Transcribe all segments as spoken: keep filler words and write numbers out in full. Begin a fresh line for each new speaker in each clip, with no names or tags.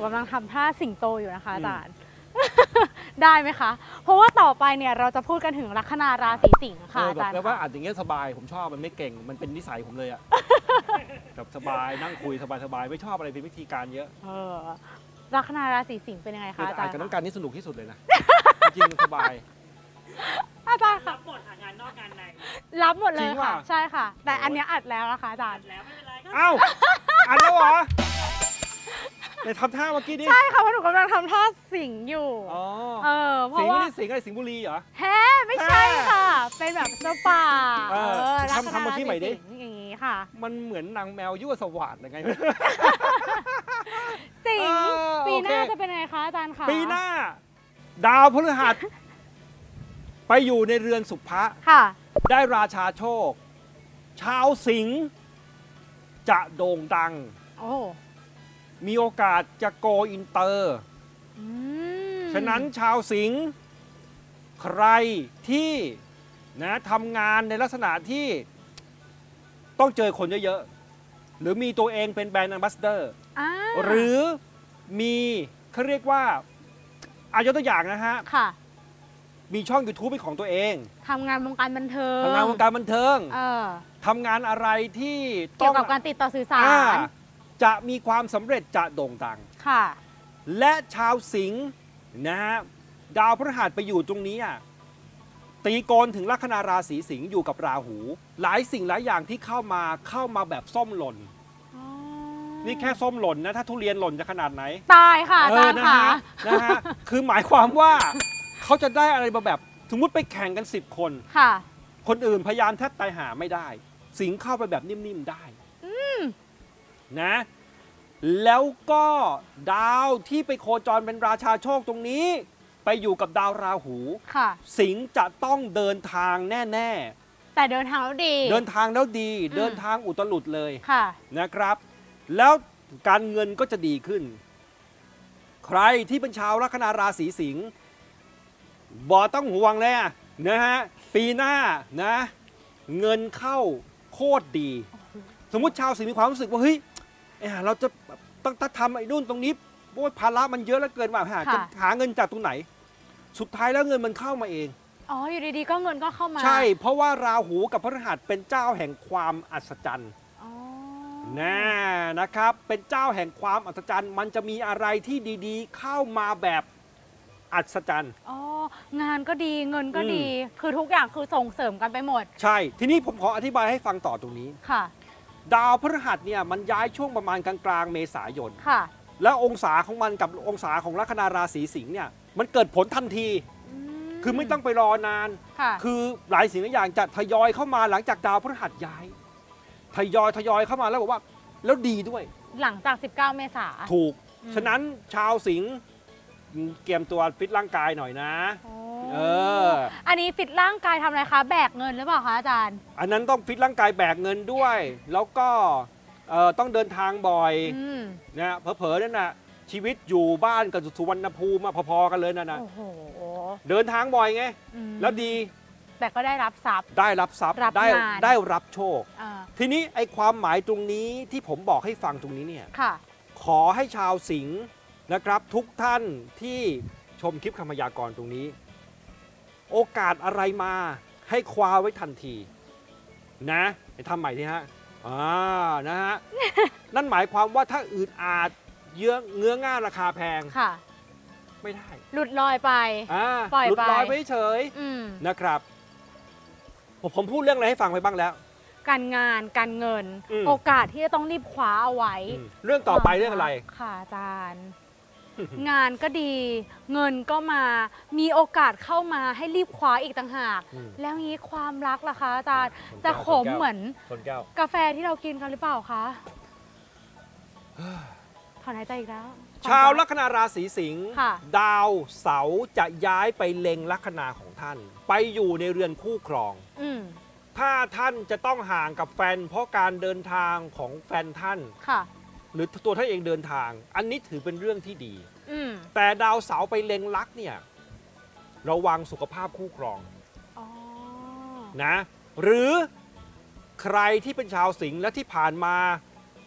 กำลังทำท่าสิงโตอยู่นะคะอาจารย์ได้ไหมคะเพราะว่าต่อไปเนี่ยเราจะพูดกันถึงลัคนาราศีสิงห์ค่ะอาจารย์
แล้วว่าอ่านอย่างเงี้ยสบายผมชอบมันไม่เก่งมันเป็นนิสัยผมเลยอะแบบสบายนั่งคุยสบายๆไม่ชอบอะไรเป็นวิธีการเยอะ
เออลัคนาราศีสิงห์เป็นยังไงคะอาจารย์
อ่านกับน้องการนี่สนุกที่สุดเลยนะจริงสบาย
อาจารย์
รับหมดค่ะงานนอกงานใน
รับหมดเลยค่ะใช่ค่ะแต่อันนี้อัดแล้วนะคะอาจารย์
แล้วไม่เป็นไรก็
เอ้าอัดแล้วเหรอในทำท่าเมื่อกี้ดิ
ใช่ค่ะเพราะหนูกำลังทำท่าสิงอยู่อ๋อเออเพราะว่า
สิงอะไรสิงบุรีเหรอ
แฮ่ไม่ใช่ค่ะเป็นแบบเจ้าป่า
เออทำทำเมื่อกี้ใหม่ดิ
อย่างนี้ค่ะ
มันเหมือนนางแมวยั่วสวัสดิ์ยังไง
สิงปีหน้าจะเป็นไงคะอาจารย์คะ
ปีหน้าดาวพฤหัสไปอยู่ในเรือนสุภะ
ค่ะ
ได้ราชาโชคชาวสิงห์จะโด่งดัง
โอ้
มีโอกาสจะโกอินเตอร์ฉะนั้นชาวสิงห์ใครที่นะทำงานในลักษณะที่ต้องเจอคนเยอะๆหรือมีตัวเองเป็นแบรนด์แอมบาสเดอร์หรือมีเขาเรียกว่าอายกตัวอย่างนะฮะ
ค่ะ
มีช่อง ยูทูบ เป็นของตัวเอง
ทำงานวงการบันเทิง
ทำงานวงการบันเทิงทำงานอะไรที่
เกี่ยวกับการติดต่อสื่อสาร
จะมีความสำเร็จจะโด่งดัง
ค่ะ
และชาวสิงห์นะฮะดาวพฤหัสไปอยู่ตรงนี้ตีโกนถึงลัคนาราศีสิงห์อยู่กับราหูหลายสิ่งหลายอย่างที่เข้ามาเข้ามาแบบส้มหล่นนี่แค่ส้มหล่นนะถ้าทุเรียนหล่นจะขนาดไหน
ตายค่ะอาจารย์ค่ะ
นะฮะคือหมายความว่าเขาจะได้อะไรมาแบบสมมติไปแข่งกันสิบคน
ค่ะ
คนอื่นพยายามแทบตายหาไม่ได้สิงห์เข้าไปแบบนิ่มๆได้นะแล้วก็ดาวที่ไปโคจรเป็นราชาโชคตรงนี้ไปอยู่กับดาวราหู
ค่ะ
สิงห์จะต้องเดินทางแน่
ๆแต่เดินทางแล้วดี
เดินทางแล้วดีเดินทางอุตลุดเลย
ค่ะ
นะครับแล้วการเงินก็จะดีขึ้นใครที่เป็นชาวลัคนาราศีสิงห์บ่ต้องห่วงเลยนะฮะปีหน้านะเงินเข้าโคตรดีสมมุติชาวสิงห์มีความรู้สึกว่าเฮ้ยเราจะต้องทำไอ้นู่นตรงนี้โอ้ยภาระมันเยอะแล้วเกินว่าหาจะหาเงินจากตรงไหนสุดท้ายแล้วเงินมันเข้ามาเอง
อ๋ออยู่ดีๆก็เงินก็เข้ามา
ใช่เพราะว่าราหูกับพฤหัสเป็นเจ้าแห่งความอัศจรรย์นะนะครับเป็นเจ้าแห่งความอัศจรรย์มันจะมีอะไรที่ดีๆเข้ามาแบบอัศจรรย์
อ๋องานก็ดีเงินก็ดีคือทุกอย่างคือส่งเสริมกันไปหมด
ใช่ทีนี้ผมขออธิบายให้ฟังต่อตรงนี้
ค่ะ
ดาวพฤหัสเนี่ยมันย้ายช่วงประมาณกลางๆเมษายน
ค่ะ
แล้วองศาของมันกับองศาของลัคนาราศีสิงห์เนี่ยมันเกิดผลทันทีคือไม่ต้องไปรอนานคือหลายสิ่งหลายอย่างจะทยอยเข้ามาหลังจากดาวพฤหัสย้ายทยอยทยอยเข้ามาแล้วบอกว่าแล้วดีด้วย
หลังจากสิบเก้าเมษา
ถูกฉะนั้นชาวสิงห์เตรียมตัวฟิตร่างกายหน่อยนะเออ
อันนี้ฟิตร่างกายทำอะไรคะแบกเงินหรือเปล่าคะอาจารย์
อันนั้นต้องฟิตร่างกายแบกเงินด้วยแล้วก็ต้องเดินทางบ่อยนะเผลอๆนั่นน่ะชีวิตอยู่บ้านกับสุวรรณภูมิพอๆกันเลยนะนะเดินทางบ่อยไงแล้วดี
แต่ก็ได้รับทรัพย์
ได้รับทรัพย์ได้ได้รับโชคทีนี้ไอ้ความหมายตรงนี้ที่ผมบอกให้ฟังตรงนี้เนี่ยขอให้ชาวสิงห์นะครับทุกท่านที่ชมคลิปคำพยากรณ์ตรงนี้โอกาสอะไรมาให้คว้าไว้ทันทีนะไปทำใหม่ทีฮะอ่านะฮะ นั่นหมายความว่าถ้าอืดอาดเยื้อเงื้อง่าราคาแพง
ค่ะ
ไม่ได้
หลุดลอยไป
ปล่อยไปหลุดลอยไปเฉยนะครับผมพูดเรื่องอะไรให้ฟังไปบ้างแล้ว
การงานการเงินโอกาสที่จะต้องรีบคว้าเอาไว้
เรื่องต่อไปเรื่องอะไร
ค่ะอาจารย์งานก็ดีเงินก็มามีโอกาสเข้ามาให้รีบคว้าอีกต่างหากแล้วงี้ความรักล่ะคะอาจารย์จะขมเหมือนกาแฟที่เรากินกันหรือเปล่าคะถอนหายใจอีกแล้ว
ชาวลัคนาราศีสิงห์ดาวเสาร์จะย้ายไปเล็งลัคนาของท่านไปอยู่ในเรือนคู่ครองถ้าท่านจะต้องห่างกับแฟนเพราะการเดินทางของแฟนท่านหรือตัวท่านเองเดินทางอันนี้ถือเป็นเรื่องที่ดีแต่ดาวเสาร์ไปเล็งลัคเนี่ยระวังสุขภาพคู่ครองนะหรือใครที่เป็นชาวสิงห์และที่ผ่านมา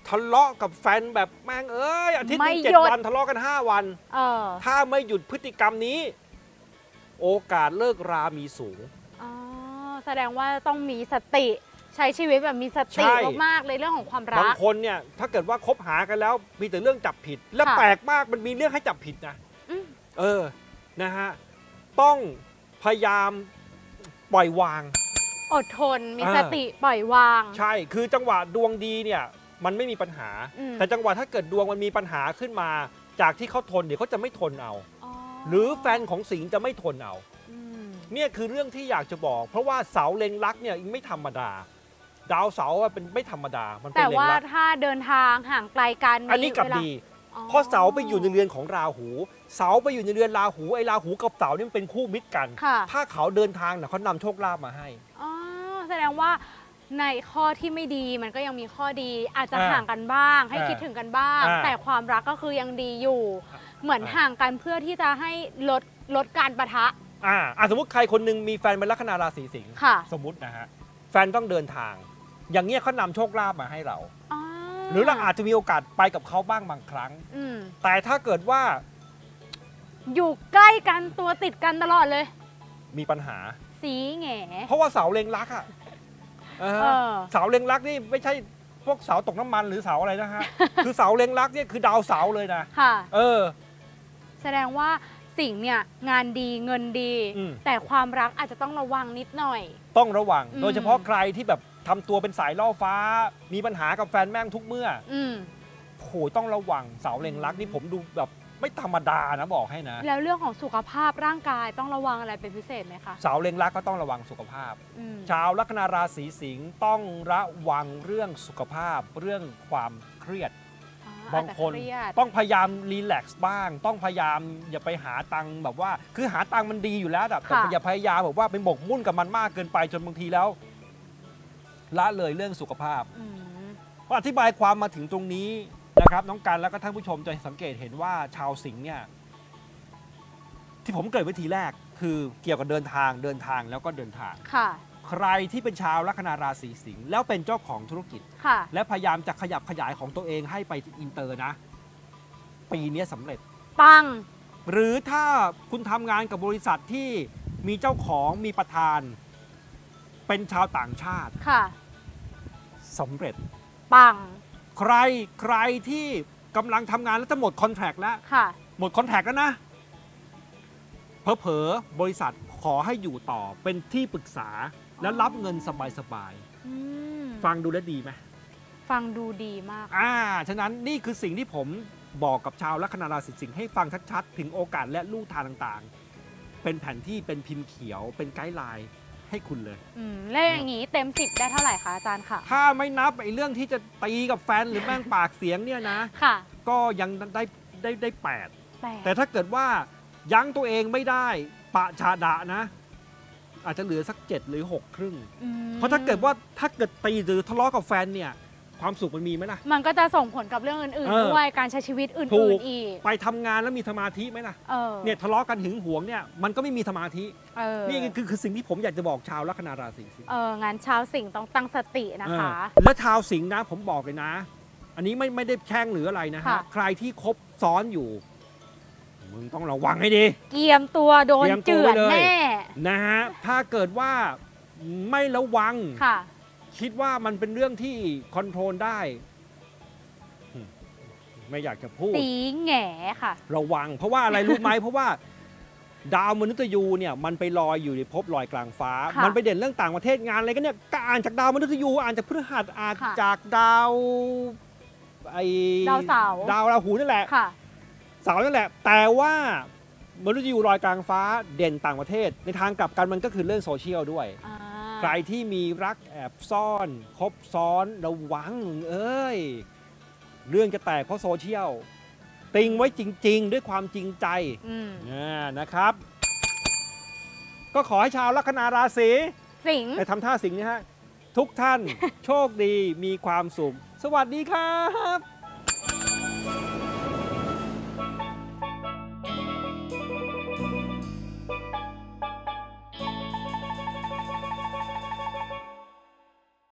ทะเลาะกับแฟนแบบแม่งเอ้ยอาทิตย์
ไม่
นี้เจ็ด
หยุด
วันทะเลาะกันห้าวัน
เออ
ถ้าไม่หยุดพฤติกรรมนี้ โอกาสเลิกรามีสูง
อ๋อแสดงว่าต้องมีสติใช้ชีวิตแบบมีส
ใช่
ติมากๆเลยเรื่องของความ
บา
รั
ง
ก
คนเนี่ยถ้าเกิดว่าคบหากันแล้วมีแต่เรื่องจับผิด และ
ค่ะ
แปลกมากมันมีเรื่องให้จับผิดนะ
อืม
เออนะฮะต้องพยายามปล่อยวาง
อดทนมี
อ่า
สติปล่อยวาง
ใช่คือจังหวะดวงดีเนี่ยมันไม่มีปัญหา
อืม
แต่จังหวะถ้าเกิดดวงมันมีปัญหาขึ้นมา จากที่เขาทนเดี๋ยวเขาจะไม่ทนเอา
อ๋อ
หรือแฟนของสิงห์จะไม่ทนเอา
อืม
เนี่ยคือเรื่องที่อยากจะบอก เพราะว่าเสาเล็งรักเนี่ยไม่ธรรมดา ดาวเสาอะเป็นไม่ธรรมดามันเป็น
แต่
เล็ง
ว่า
รัก
ถ้าเดินทางห่างไกลกัน
อันนี้กลับ
เวลา
ดี
อ๋อ
เพราะเสาไปอยู่ในเรือนของราหู เสาไปอยู่ในเรือนราหูไอ้ราหูกับเสานี่มันเป็นคู่มิตรกัน
ค่ะ
ถ้าเขาเดินทางเนี่ยเขานำโชคลาภมาให้
อ๋อแสดงว่าในข้อที่ไม่ดีมันก็ยังมีข้อดี อาจจะ
อ่า
ห่างกันบ้าง ให้
อ่า
คิดถึงกันบ้าง
อ่า
แต่ความรักก็คือยังดีอยู่ เหมือน
อ่า
ห่างกันเพื่อที่จะให้ลดลดการปะทะ
อ่าอ่ะสมมติใครคนหนึงมีแฟนเป็นลัคนาราศีสิงห์
ค่ะ
สมมตินะฮะแฟนต้องเดินทาง อย่างเงี้ยเขานำโชคลาภมาให้เรา
อ๋อ
หรือเราอาจจะมีโอกาสไปกับเขาบ้างบางครั้ง
อืม
แต่ถ้าเกิดว่า
อยู่ใกล้กันตัวติดกันตลอดเลย
มีปัญหา
สีแหง่
เพราะว่าเสาเล็งรักอ่ะเออ
เออ
เสาเล็งรักนี่ไม่ใช่พวกเสาตกน้ำมันหรือเสาอะไรนะฮะ คือเสาเล็งรักเนี่ยคือดาวเสาเลยนะ
ค่ะ
เออ
แสดงว่าสิ่งเนี่ยงานดีเงินดี
อืม
แต่ความรักอาจจะต้องระวังนิดหน่อย
ต้องระวัง
อืม
โดยเฉพาะใครที่แบบทำตัวเป็นสายล่อฟ้า มีปัญหากับแฟนแม่งทุกเมื่อ
อืม
โหต้องระวังเสาเล็งรักนี่ผมดูแบบไม่ธรรมดานะบอกให้นะ
แล้วเรื่องของสุขภาพร่างกายต้องระวังอะไรเป็นพิเศษไหมคะ
เสาเล็งรักก็ต้องระวังสุขภาพ
อืม
ชาวลัคนาราศีสิงห์ต้องระวังเรื่องสุขภาพ เรื่องความเครียด
อ๋อ
บางคน
อจจะเรียด
ต้องพยายามรีแลกซ์บ้าง ต้องพยายามอย่าไปหาตังค์แบบว่า คือหาตังค์มันดีอยู่แล้วแต่
ค่ะ
อย่าพยายามแบบว่าไปหมกมุ่นกับมันมากเกินไปจนบางทีแล้วละเลยเรื่องสุขภาพ
อืม
พออธิบายความมาถึงตรงนี้นะครับน้องกันแล้วก็ท่านผู้ชมจะสังเกตเห็นว่าชาวสิงห์เนี่ยที่ผมเกริดไว้ทีแรก คือเกี่ยวกับเดินทางเดินทางแล้วก็เดินทาง
ค่ะ
ใครที่เป็นชาวลัคนาราศีสิงห์แล้วเป็นเจ้าของธุรกิจ
ค่ะ
และพยายามจะขยับขยายของตัวเองให้ไปอินเตอร์นะ ปีนี้สำเร็จ
ปัง
หรือถ้าคุณทำงานกับบริษัทที่มีเจ้าของมีประธาน เป็นชาวต่างชาติ
ค่ะ
สำเร็จ
ปัง
ใครใครที่กำลังทำงานแล้วจะหมดคอนแทรคแล้ว
ค่ะ
หมดคอนแทคแล้วนะเผลอๆบริษัทขอให้อยู่ต่อเป็นที่ปรึกษาแล้วรับเงินสบาย
อืม
ๆฟังดูแล้วดีไหม
ฟังดูดีมาก
อ่าฉะนั้นนี่คือสิ่งที่ผมบอกกับชาวลัคนาราศีสิงห์ให้ฟังชัดๆ ถึงโอกาสและลู่ทางต่างๆ เป็นแผนที่เป็นพิมพ์เขียวเป็นไกด์ไลน์ให้คุณเลย
อืมแล้วอย่างนี้เต็มสิบได้เท่าไหร่คะอาจารย์ค่ะ
ถ้าไม่นับไอ้เรื่องที่จะตีกับแฟนหรือแม่งปากเสียงเนี่ยนะ
ค่ะ
ก็ยังได้ได้ได้แปด
แปด
แต่ถ้าเกิดว่ายั้งตัวเองไม่ได้ปะชาดะนะ อาจจะเหลือสักเจ็ดหรือหกครึ่ง
อืม
เพราะถ้าเกิดว่าถ้าเกิดตีหรือทะเลาะกับแฟนเนี่ยความสุขมันมีไหมล่ะ
มันก็จะส่งผลกับเรื่องอื่น
เออ
ๆด้วยการใช้ชีวิตอื่
ถู
น
ก
ๆอีก
ไปทำงานแล้วมีสมาธิไหมล่ะ
เออ
เนี่ยทะเลาะกันหึงหวงเนี่ยมันก็ไม่มีสมาธิ
เออ
นี่คือคือสิ่งที่ผมอยากจะบอกชาวลัคนาราศีสิงห์
เออ งานเช้าสิ่งต้องตั้งสตินะคะ
เออและชาวสิงห์นะผมบอกเลยนะ อันนี้ไม่ไม่ได้แช่งหรืออะไรนะฮะ
ค่ะ
ใครที่คบซ้อนอยู่มึงต้องระวังให้ดี
เกียมตัวโดน
เตรียมตั
เจื
ว
อ
ไว้
ด
เลย
แน่
นะฮะถ้าเกิดว่าไม่ระวัง
ค่ะ
คิดว่ามันเป็นเรื่องที่คอนโทรลได้อืมไม่อยากจะพูด
สีแหง่ค่ะ
ระวัง เพราะว่าอะไรรู้ไหม เพราะว่าดาวมนุษย์ยูเนี่ยมันไปลอยอยู่ในภพลอยกลางฟ้า
ค่ะ
มันไปเด่นเรื่องต่างประเทศงานอะไรกันเนี่ยก็อ่านจากดาวมนุษย์ยูอ่านจากพฤหัสอ่าน
ค่ะ
จากดาวไอ
ดาวเสาร์
ดาวราหูนั่นแหละ
ค่ะ
เสาร์นั่นแหละ แต่ว่ามนุษย์ยูลอยกลางฟ้าเด่นต่างประเทศ ในทางกลับกันมันก็คือเรื่องโซเชียลด้วย
อ่า
ใครที่มีรักแอบซ่อนคบซ้อนระวังเอ้ย เรื่องจะแตกเพราะโซเชียล ติงไว้จริง ๆ ด้วยความจริงใจ
อืม
อ่านะครับ ก็ขอให้ชาวลัคนาราศี
สิงห์
ไปทำท่าสิงห์นะฮะ ทุกท่าน โชคดีมีความสุข สวัสดีครับ